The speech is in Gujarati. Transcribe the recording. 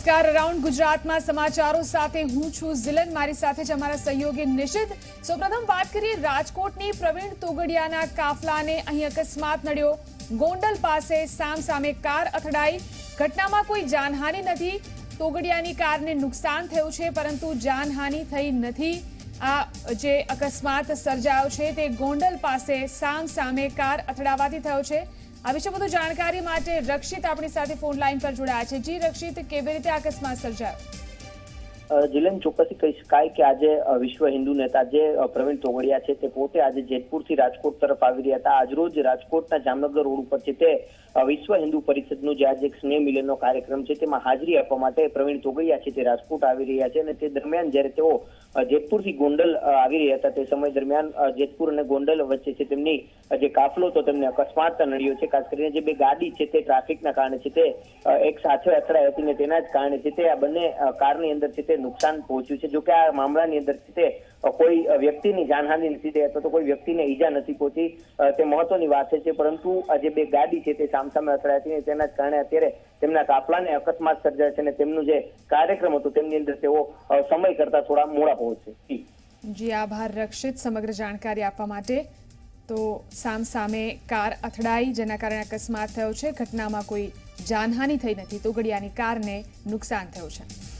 નમસ્કાર, અરાઉન્ડ ગુજરાતમાં સમાચારો સાથે હું છું ઝિલન, મારી સાથે જ અમારા સહયોગી નિશિત। સૌપ્રથમ વાત કરીએ રાજકોટની પ્રવીણ તોગડિયાના કાફલાને અહીં અકસ્માત નડ્યો। ગોંડલ પાસે સામસામે કાર અથડાઈ। ઘટનામાં કોઈ જાનહાનિ નથી। તોગડિયાની કારને નુકસાન થયું છે, પરંતુ જાનહાનિ થઈ નથી। આ જે અકસ્માત સર્જાયો છે તે ગોંડલ પાસે સામસામે કાર અથડાવાથી થયો છે। આ વિશે વધુ જાણકારી માટે રક્ષિત આપણી સાથે ફોન લાઈન પર જોડાયા છે। જી રક્ષિત, કેવી રીતે અકસ્માત સર્જાયો? જીલન, ચોક્કસથી કહી શકાય કે આજે વિશ્વ હિન્દુ નેતા જે પ્રવીણ તોગડિયા છે તે પોતે આજે જેતપુરથી રાજકોટ તરફ આવી રહ્યા હતા। આજરોજ રાજકોટના જામનગર રોડ ઉપર છે તે વિશ્વ હિન્દુ પરિષદનું જે આજે એક સ્નેહ મિલનનો કાર્યક્રમ છે તેમાં હાજરી આપવા માટે પ્રવીણ તોગડિયા છે તે રાજકોટ આવી રહ્યા છે। અને તે દરમિયાન જ્યારે તેઓ જેતપુરથી ગોંડલ આવી રહ્યા હતા તે સમય દરમિયાન જેતપુર અને ગોંડલ વચ્ચે છે તેમની જે કાફલો તો તેમને અકસ્માત નડ્યો છે। ખાસ કરીને જે બે ગાડી છે તે ટ્રાફિકના કારણે છે તે એક સાથે અથડાઈ હતી ને તેના જ કારણે છે તે આ બંને કારની અંદર છે તે નુકસાન પહોંચ્યું છે। જો કે આ મામલાની અંદર છે તે કોઈ વ્યક્તિની જાનહાનિ નથી થઈ અથવા તો કોઈ વ્યક્તિને ઈજા નથી પહોંચી, તે મહત્વની વાત છે। પરંતુ આ જે બે ગાડી છે તે સામસામે અથડાઈ હતી તેના જ કારણે અત્યારે તેમના કાફલાને અકસ્માત સર્જાય છે અને તેમનું જે કાર્યક્રમ હતો તેમની અંદર તેઓ સમય કરતા થોડા મોડા પહોંચશે। જી આભાર રક્ષિત સમગ્ર જાણકારી આપવા માટે। તો સામસામે કાર અથડાઈ જેના કારણે અકસ્માત થયો છે। ઘટનામાં કોઈ જાનહાનિ થઈ નથી। તોગડિયાની કારને નુકસાન થયું છે।